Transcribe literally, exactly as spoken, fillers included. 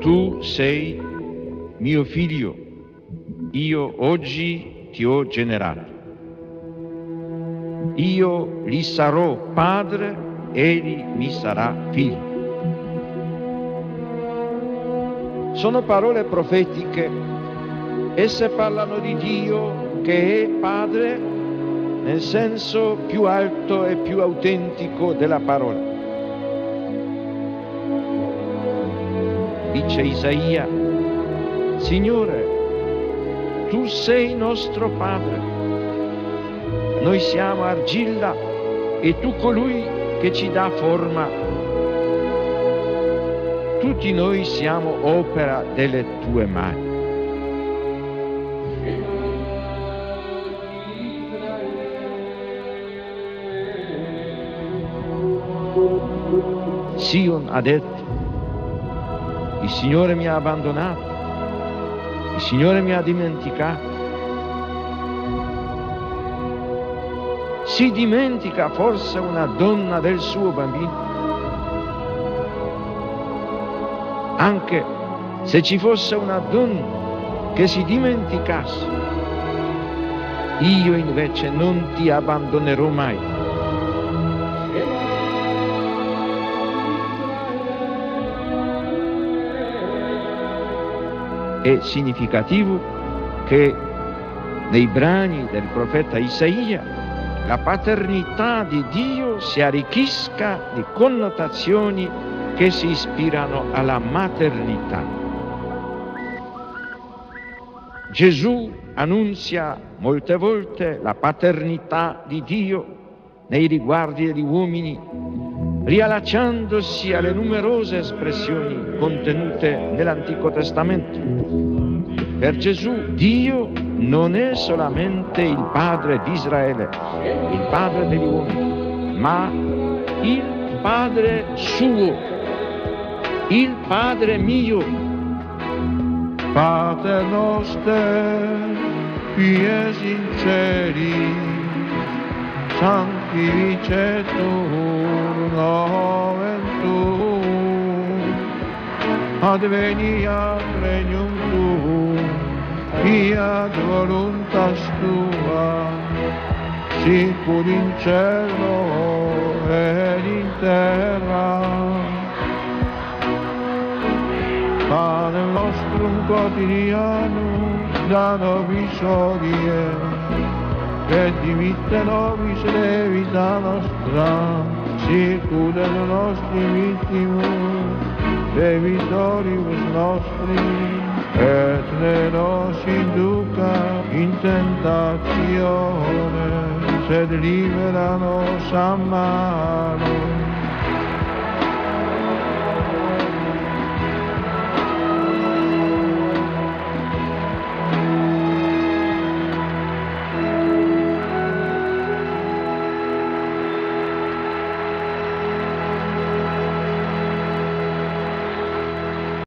Tu sei mio figlio, io oggi ti ho generato. Io gli sarò padre, egli mi sarà figlio. Sono parole profetiche. Esse parlano di Dio che è Padre nel senso più alto e più autentico della parola. Dice Isaia: Signore, tu sei nostro Padre, noi siamo argilla e tu colui che ci dà forma. Tutti noi siamo opera delle tue mani. Sion ha detto: il Signore mi ha abbandonato, il Signore mi ha dimenticato. Si dimentica forse una donna del suo bambino? Anche se ci fosse una donna che si dimenticasse, io invece non ti abbandonerò mai. È significativo che nei brani del profeta Isaia la paternità di Dio si arricchisca di connotazioni che si ispirano alla maternità. Gesù annunzia molte volte la paternità di Dio nei riguardi degli uomini, riallacciandosi alle numerose espressioni contenute nell'Antico Testamento. Per Gesù Dio non è solamente il Padre di Israele, il Padre degli uomini, ma il Padre suo, il Padre mio. Pater noster, qui es in celi, sanctificetur nomen tuum, adveniat regnum tuum, fiat voluntas tua, sicur in cielo ed in terra. Pane nostrum quotidianum da nobis hodie, et dimitte nobis debita nostra, sicur et nostri vittimus debitoribus nostri, et ne nos induca in tentatione, sed libera nos a malo.